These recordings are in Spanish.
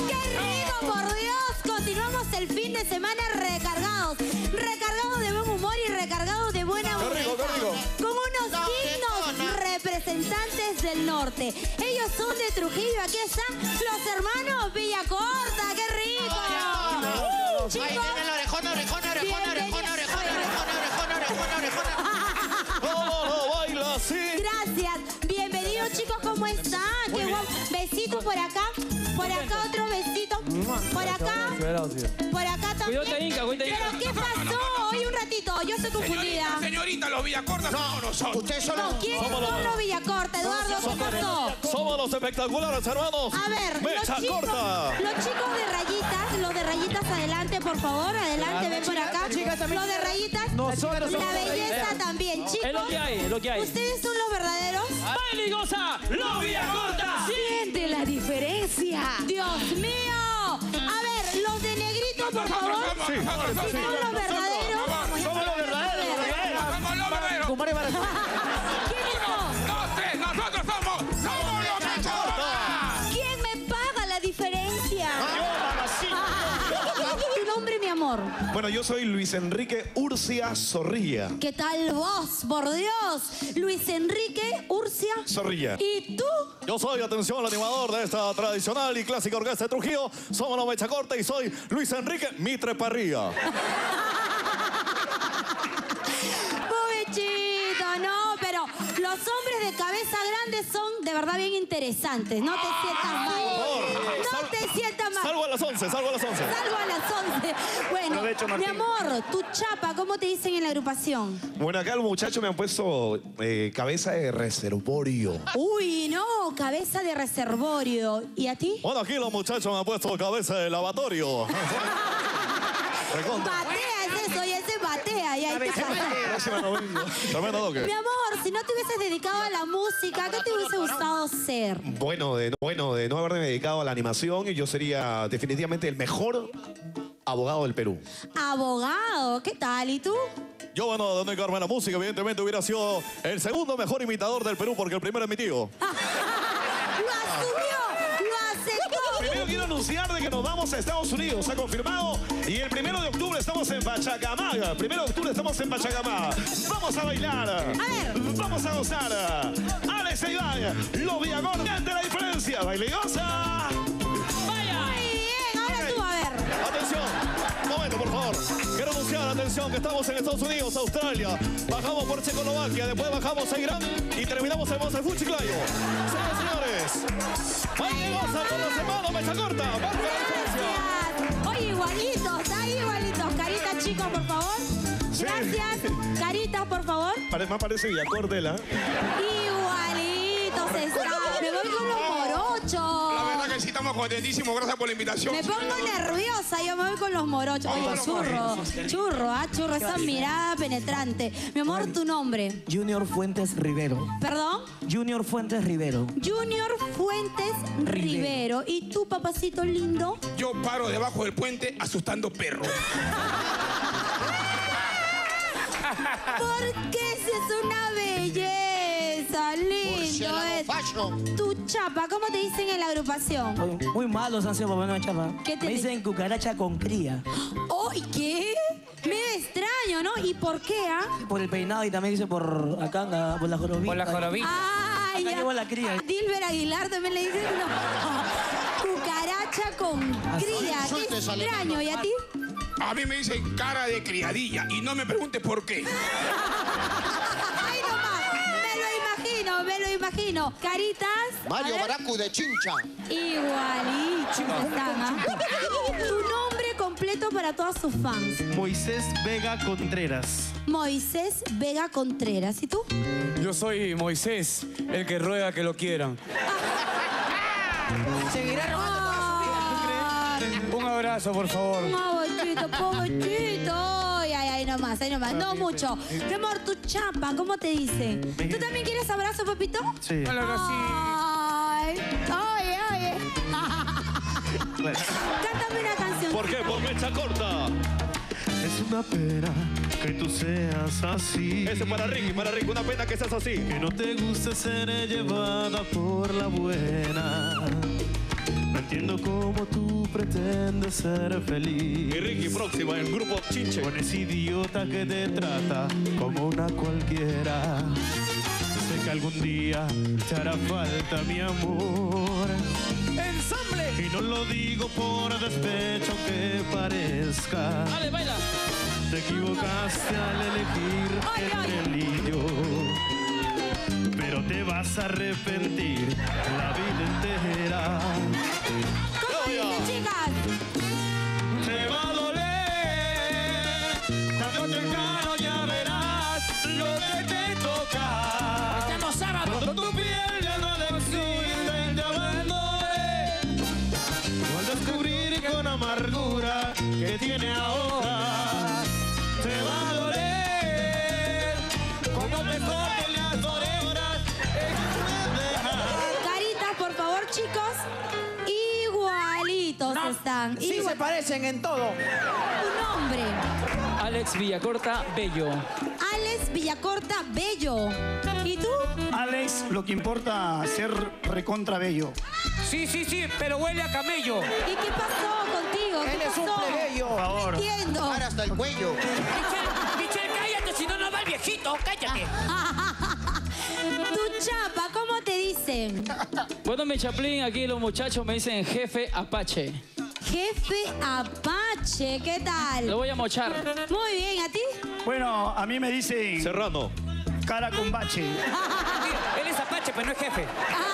¡Qué rico, por Dios! Continuamos el fin de semana recargados. Recargados de buen humor y recargados de buena música. Con unos dignos representantes del norte. Ellos son de Trujillo. Aquí están los hermanos Villacorta. ¡Qué rico! Chicos. Ahí viene la orejona. ¿Cómo lo baila así? Gracias. Bienvenidos, chicos. ¿Cómo están? Qué guapo. Besitos por acá. Por acá otro besito. Por acá. Por acá también. ¿Pero qué pasó? Hoy un ratito. Yo estoy confundida. Señorita, los Villacorta somos nosotros. Ustedes son No, ¿quiénes son los Villacorta? Eduardo, ¿qué pasó? Somos los espectaculares, hermanos. A ver, Mecha corta. los chicos de rayitas, los de rayitas adelante, por favor, adelante, ven por acá. Los de rayitas, la belleza también, chicos. Es lo que hay, es lo que hay. ¿Ustedes son los verdaderos? ¡Baila y goza! ¡Los Villacorta! Siente la diferencia. Dios mío. A ver, los de negrito, por favor. Sí. ¿Son los verdaderos? Somos los verdaderos. Somos los verdaderos. ¿Quiénes son? 1, 2, 3, nosotros somos los Villacorta. ¿Quién me paga la diferencia? Tu nombre, mi amor. Bueno, yo soy Luis Enrique Urcia Zorrilla. ¿Qué tal vos, por Dios? Luis Enrique Urcia Zorrilla. ¿Y tú? Yo soy, atención, el animador de esta tradicional y clásica orquesta de Trujillo. Somos los Mecha Corta y soy Luis Enrique Mitre Parrilla. Pobrecito, no, pero los hombres de cabeza grande son de verdad bien interesantes. No te sientas mal. No te sientas mal. Salgo a las 11, salgo a las 11. Salgo a las 11. Bueno, mi amor, tu chapa, ¿cómo te dicen en la agrupación? Bueno, acá los muchachos me han puesto cabeza de reservorio. Uy, no, cabeza de reservorio. ¿Y a ti? Bueno, aquí los muchachos me han puesto cabeza de lavatorio. Batea es eso, y ese batea. Y ahí te Tremendo toque. Mi amor, si no te hubieses dedicado a la música, ¿qué te hubiese gustado ser? Bueno, de no haberme dedicado a la animación, yo sería definitivamente el mejor abogado del Perú. Abogado, ¿qué tal? ¿Y tú? Yo, bueno, de no dedicarme a la música, evidentemente hubiera sido el segundo mejor imitador del Perú, porque el primero es mi tío. ¡Lo asumió! ¡Lo aceptó! Primero quiero anunciar de que nos vamos a Estados Unidos, ha confirmado. Y el 1 de octubre estamos en Pachacamaga. 1 de octubre estamos en Pachacamaga. Vamos a bailar. A ver. Vamos a gozar. Alex e Iván, los Villacorta, ante la diferencia. Baile y goza. ¡Vaya! Muy bien, ahora tú, a ver. Atención, un momento, por favor. Quiero anunciar, atención, que estamos en Estados Unidos, Australia. Bajamos por Checoslovaquia, después bajamos a Irán y terminamos en Mozambique, Chiclayo. Señoras y señores, baile y goza con los hermanos Mecha Corta. Marca la diferencia. Gracias. Oye, igualitos, ahí igualitos. Caritas, chicos, por favor. Gracias. Caritas, por favor. Más parece Villacordela. Igualitos están. Me voy con los morochos. La verdad que sí estamos contentísimos. Gracias por la invitación. Me pongo nerviosa, yo me voy con los morochos. Oye, churro, esa mirada penetrante. Mi amor, tu nombre. Junior Fuentes Rivero. ¿Perdón? Junior Fuentes Rivero. Junior Fuentes Rivero. ¿Y tú, papacito lindo? Yo paro debajo del puente asustando perros. Porque si es una belleza, lindo es. Tu chapa, ¿cómo te dicen en la agrupación? Muy malos han sido para ponerme chapa. ¿Qué te Me dicen cucaracha con cría. ¿Oh, y qué? Medio extraño, ¿no? ¿Y por qué, ah? Por el peinado y también dice por acá, por la jorobita. Por la jorobita. Ay, Acá llevo la cría. Dilber Aguilar también le dicen, no. Cucaracha con cría. Qué extraño. ¿Y a ti? A mí me dicen cara de criadilla y no me preguntes por qué. Ay, nomás. Me lo imagino. Caritas. Mario a ver. Baracu de Chincha. Igualito están, ¿ah? Tu nombre completo para todos sus fans. Moisés Vega Contreras. Moisés Vega Contreras. ¿Y tú? Yo soy Moisés, el que ruega que lo quieran. Seguirá robando toda su vida. Un abrazo, por favor. Pobrecito. Ay, nomás. No mucho. Mi amor, tu chapa, ¿cómo te dice? ¿Tú también quieres abrazo, papito? Sí. Claro que sí. Ay. Cántame una canción. ¿Por qué? Por Mecha Corta. Es una pena que tú seas así. Ese para Ricky, una pena que seas así. Que no te guste ser llevada por la buena. No entiendo cómo tú pretendes ser feliz. Y Ricky, próximo, el grupo Chinche. Con ese idiota que te trata como una cualquiera. Sé que algún día te hará falta mi amor. ¡Ensamble! Y no lo digo por despecho que parezca. Dale, baila. Te equivocaste al elegir entre él y yo. Pero te vas a arrepentir la vida entera. ¿Cómo dicen, chicas? Te va a doler, tarde o temprano ya verás lo que te toca. Estamos sábado. Cuando tu piel ya no le existe y te abandone, o al descubrir con amargura que tiene ahora, te va a doler, como te corten las orejas, Caritas, por favor, chicos. Igualitos están. Sí se parecen en todo. Tu nombre. Alex Villacorta Bello. Alex Villacorta Bello. ¿Y tú? Alex, lo que importa ser recontra bello. Sí, pero huele a camello. ¿Y qué pasó contigo? ¿Qué Él es un pasó? plebeyo. Por favor. No entiendo. Para hasta el cuello. Michelle, cállate, si no nos va el viejito. Cállate. Tu chapa, ¿cómo te dicen? Bueno, mi chaplín, aquí los muchachos me dicen jefe Apache. Jefe Apache, ¿qué tal? Lo voy a mochar. Muy bien, ¿a ti? Bueno, a mí me dicen Serrano. cara con bache. Él es Apache, pero no es jefe.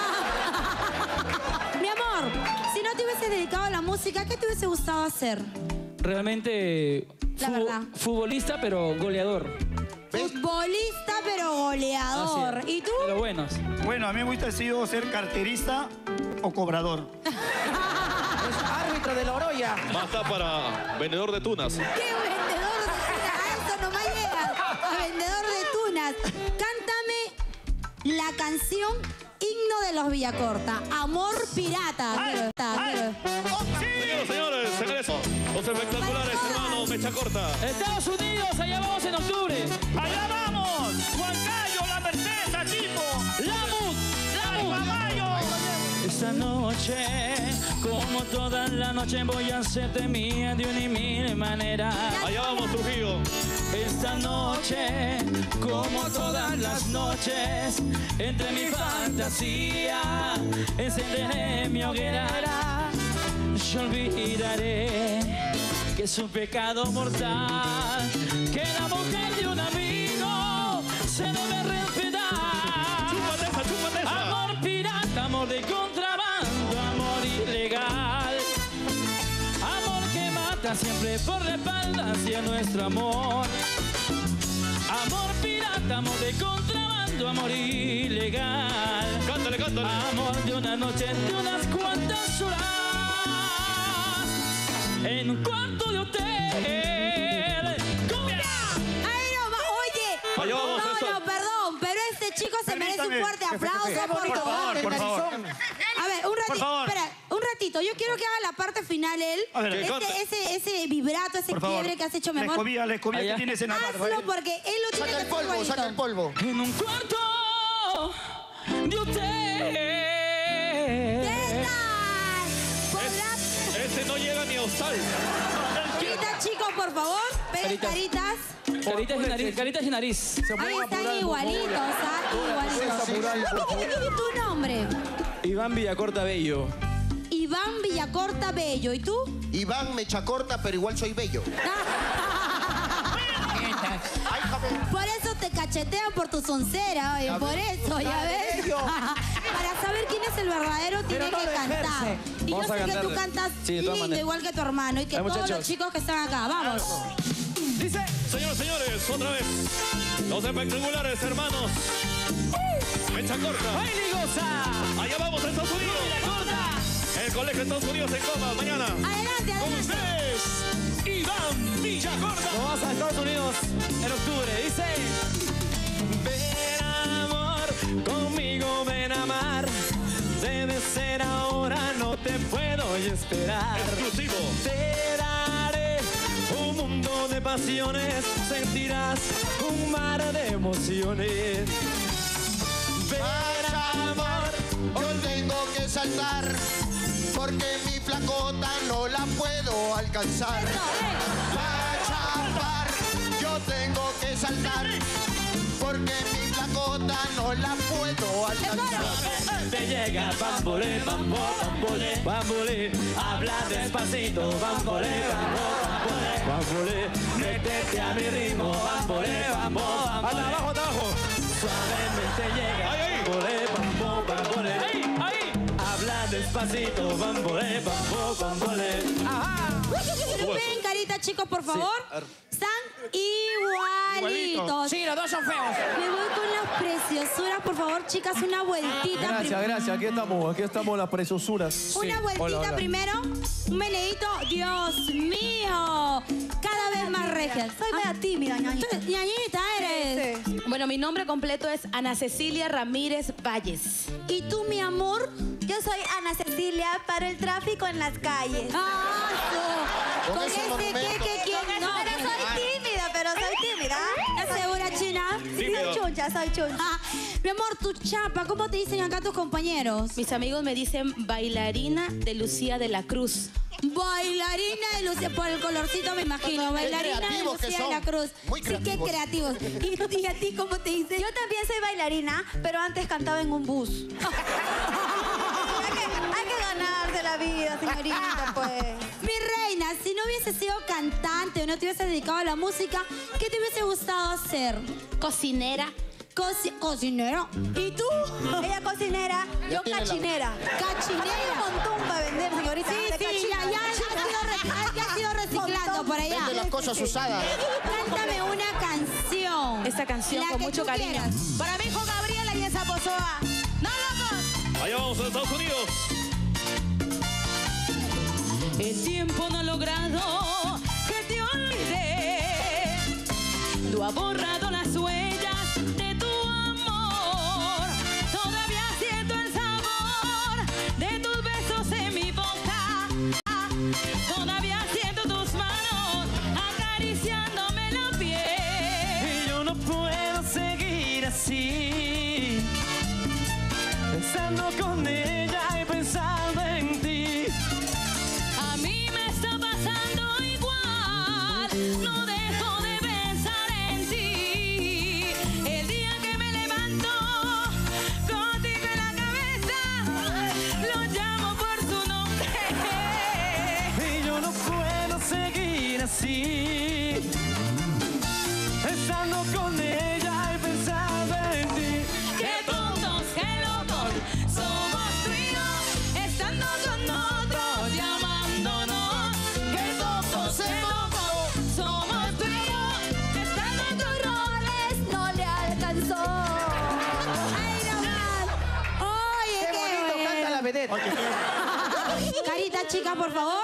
Mi amor, si no te hubieses dedicado a la música, ¿qué te hubiese gustado hacer? Realmente La verdad. futbolista, pero goleador. Futbolista, pero goleador. Así es. ¿Y tú? De los buenos. Bueno, a mí me gusta sido ser carterista o cobrador. Es árbitro de la Oroya. Basta para vendedor de tunas. ¡Qué vendedor de tunas! A eso nomás llega. A vendedor de tunas. Cántame la canción himno de los Villacorta. Amor pirata. Quiero estar, quiero. Señores, en eso, los espectaculares hermanos Mecha Corta. Estados Unidos, allá vamos en octubre. ¡Allá vamos! ¡Huancayo, la Merced, Sachipo! ¡Lamut! Esta noche, como toda la noche, voy a hacerte mía de una y mil maneras. Allá vamos, Trujillo. Esta noche, como todas las noches, entre mi fantasía, encenderé mi hoguera. Yo olvidaré que es un pecado mortal, que la mujer de un amigo se debe respetar. Chúpate esa. Amor pirata, amor de contrabando, amor ilegal. Amor que mata siempre por la espalda hacia nuestro amor. Amor pirata, amor de contrabando, amor ilegal. Cántale, cántale. Amor de una noche, de unas cuantas horas, en un cuarto de hotel. ¡Cumbia! ¡Ay, no! Oye. Allá vamos, No, César. no, perdón, pero este chico se merece un Permítame. fuerte aplauso, por Por favor. favor, por favor. A ver, un ratito, favor. espera, un ratito. Yo quiero que haga la parte final él. A ver, Ese vibrato, ese Por favor. quiebre que has hecho, mi La amor. escobilla que Allá. tienes en la mano. Hazlo porque él lo tiene Saca que el polvo, hacer saca el igualito. polvo. En un cuarto de hotel. ¿Qué tal? ¿Podrás? Ese no llega ni a hostal. Caritas, chicos, por favor. Peguen caritas. Caritas y nariz, caritas y nariz. Ahí están igualitos, ¿ah? Igualitos. ¿Tu nombre? Iván Villacorta Bello. Iván Villacorta Bello. ¿Y tú? Iván Mecha Corta, pero igual soy bello. Ay, joder. Por eso te cachetean por tu soncera, oye, por eso, ¿ya ves? Para saber quién es el verdadero tiene Pero no que lo cantar. ejerce. Y yo Vamos a sé que tú cantarle. cantas Sí, de todas lindo, maneras. igual que tu hermano y que Ay, todos muchachos. los chicos que están acá. Vamos. Dice. Señores, otra vez. Los espectaculares hermanos Mecha Corta. ¡Baila y goza! Allá vamos a Estados Unidos. ¡Corta! El Colegio de Estados Unidos en Coma, mañana. Adelante, Con adelante. ustedes, Iván Villacorta. Nos vas a Estados Unidos en octubre. Dice. Ven amor, conmigo ven a amar. Debe ser ahora, no te puedo esperar. Exclusivo. Te daré un mundo de pasiones, sentirás un mar de emociones. Ven Vaya amor, yo tengo que saltar, porque mi flacota no la puedo alcanzar. Para chapar yo tengo que saltar, porque mi flacota no la puedo alcanzar. Te llega bambole, bambo, bambole, bambole. Habla despacito, bambole, bambo, bambole, bambole. Métete a mi ritmo, bambole, bambo, bambole. Abajo, abajo. Suavemente llega, bambole, bambo, bambole. Habla despacito, bambole, bambo, bambole. Ajá. Ven, carita, chicos, por favor. Están igualitos. Sí, los dos son feos. Me voy con las preciosuras, por favor, chicas, una vueltita. Gracias, gracias. Aquí estamos las preciosuras. Una vueltita primero, un meneíto. Dios mío, cada vez más regia. Soy media tímida, ñañita. Ñañita eres. Sí. Bueno, mi nombre completo es Ana Cecilia Ramírez Valles. ¿Y tú, mi amor? Yo soy Ana Cecilia, paro el tráfico en las calles. Con ese que quién no. Pero soy tímida, ¿Estás segura, China? Soy chuncha, soy chuncha. Mi amor, tu chapa, ¿cómo te dicen acá tus compañeros? Mis amigos me dicen bailarina de Lucía de la Cruz. Bailarina de Lucía, por el colorcito me imagino. Bailarina de Lucía de la Cruz. Muy creativos. Sí, qué creativos. ¿Y a ti cómo te dicen? Yo también soy bailarina, pero antes cantaba en un bus. hay que ganarse la vida, señorita, pues. Mi reina, si no hubieses sido cantante o no te hubieses dedicado a la música, ¿qué te hubiese gustado hacer? Cocinera. Cocinera. ¿Y tú? Ella cocinera, yo cachinera. Cachinera. Con tumba vender, señorita. Sí, ya ha sido reciclando por allá. Vende las cosas usadas. Cántame una canción. Esta canción La con que mucho tú cariño. quieras. Para mi hijo Gabriela y esa Pozoa. ¡No, locos! Allá vamos a Estados Unidos. El tiempo no ha logrado que te olvidé. Tú has borrado las huellas de tu amor. Todavía siento el sabor de tus besos en mi boca. Todavía siento tus manos acariciándome la piel. Y yo no puedo seguir así, pensando con ella y pensando en ti. A mí me está pasando igual, no dejo de pensar en ti. El día que me levanto contigo en la cabeza, lo llamo por su nombre. Y yo no puedo seguir así, estando con ella y pensando en ti. Qué tontos, qué locos somos tú y yo, estando con otros y amándonos. Qué tontos, qué locos somos tú y yo, estando en tus roles No le alcanzó. ¡Ay, no más! ¡Oye, Qué bonito canta la vedette. Carita chica, por favor.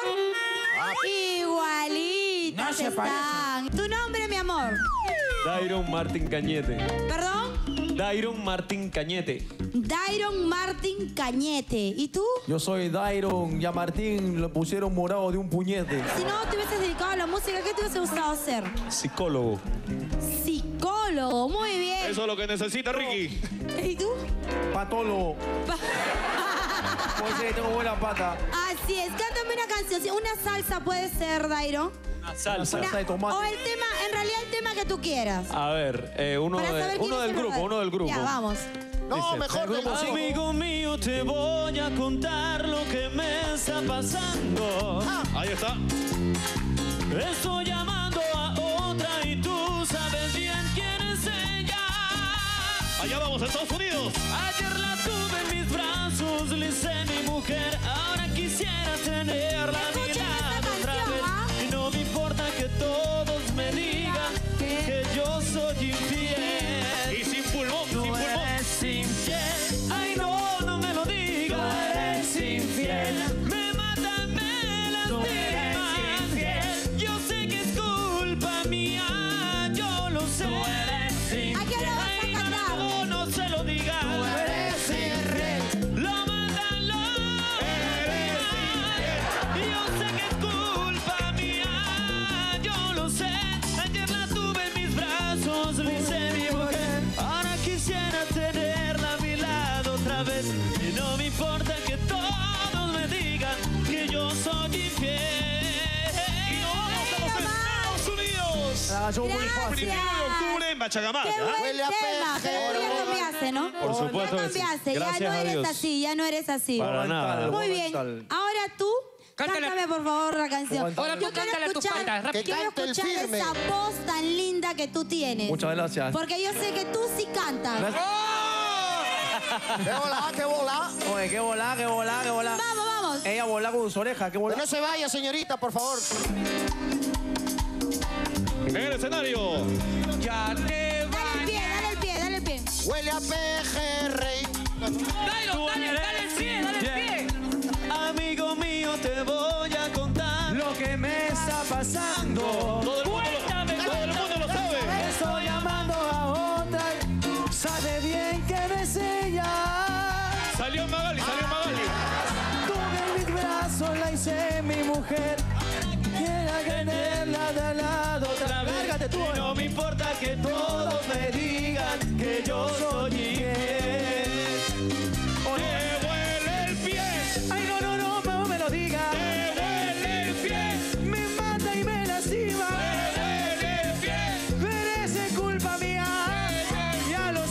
Igualitas No se están. ¿Tu nombre, mi amor? Dairon Martín Cañete. ¿Perdón? Dairon Martín Cañete. Dairon Martín Cañete. ¿Y tú? Yo soy Dairon y a Martín lo pusieron morado de un puñete. Si no te hubieses dedicado a la música, ¿qué te hubiese gustado hacer? Psicólogo. Psicólogo. Muy bien. Eso es lo que necesita Ricky. ¿Y tú? Patólogo. Pues sí, tengo buena pata. Así es. Cántame una canción. Sí, una salsa puede ser, Dairo. Una salsa. Salsa de tomate. O el tema, en realidad el tema que tú quieras. A ver, uno Para saber quién es del el grupo, verdadero. uno del grupo. Ya, vamos. No, Dice, mejor el grupo sí. Amigo mío, te voy a contar lo que me está pasando. Ahí está. Estoy llamando a otra y tú sabes bien quién es ella. Allá vamos a Estados Unidos. Ayer la tuve en mis brazos, le hice mi mujer. Ahora quisiera tenerla a mi Escuchen lado esta otra canción, vez. ¿ah? Y no me importa que todos me digan que yo soy infiel. Y sin pulmón, sin Tú pulmón. eres infiel. Ay, no, no me lo digas. Tú eres infiel. Me mata, me lastima. Yo sé que es culpa mía. Yo lo sé. Tú eres infiel. ¿A quién le vas a Ay, cantar? no se lo digas. Tú eres infiel. Lo mandan, lo eres Y nos vamos a los Estados Unidos. Gracias. 1 de octubre en Pachacamac. Qué buen Huele a tema, peje. pero ya cambiaste, ¿no? Por supuesto Ya que sí. cambiaste, ya Gracias no a eres Dios. así, ya no eres así. Para nada. Muy bien, ahora tú, cántame por favor la canción. Ahora tú Yo quiero cántale a tus escuchar, patas, rápido. Que quiero cante el escuchar firme. esa voz tan linda que tú tienes. Muchas gracias. Porque yo sé que tú sí cantas. ¡Qué volá, qué volá! Oye, qué volá, qué volá, qué volá. Vamos, vamos. Ella volá con sus orejas, qué volá. Que no se vaya, señorita, por favor. En el escenario. Ya te Dale el pie, dale el pie. Huele a pejerrey. dale el pie. Amigo mío, te voy a contar lo que me está pasando. Todo el mundo lo sabe. Estoy llamando a otra, sabe bien que no es ella. Salió Magali. Con mis brazos la hice mi mujer. Quiero tenerla de al lado otra vez. Lárgate tú. Y no me importa que todos me digan que yo soy infiel. ¡Te huele el pie! Ay, no me lo digas. ¡Te huele el pie! Me mata y me lastima. ¡Te huele el pie! Pero es culpa mía. Ya lo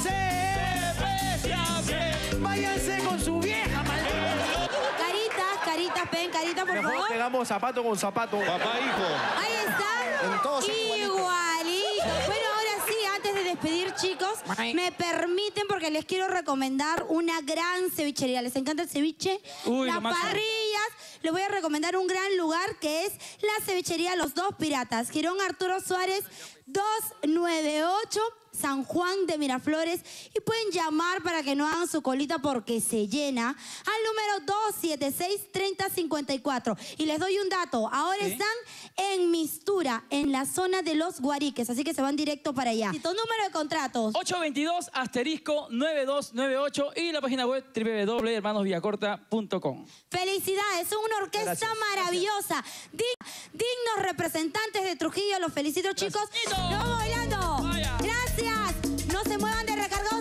sé. Váyanse con su vieja, maldita. Caritas, ven, carita, por Mejor favor. pegamos zapato con zapato. Papá, hijo. Ahí está. Todos son Igualito. Bueno, ahora sí, antes de despedir, chicos, me permiten porque les quiero recomendar una gran cevichería. ¿Les encanta el ceviche? Uy, Las lo máximo. parrillas. Les voy a recomendar un gran lugar que es la cevichería Los Dos Piratas. Girón Arturo Suárez 298. San Juan de Miraflores, y pueden llamar para que no hagan su colita porque se llena al número 276-3054. Y les doy un dato, ahora están en Mistura, en la zona de Los Guariques, así que se van directo para allá. ¿Tu número de contratos? 822-9298 y la página web www.hermanosvillacorta.com. Felicidades, son una orquesta maravillosa. Dignos representantes de Trujillo, los felicito, chicos. Nos vamos bailando. Gracias. No se muevan de Recargados.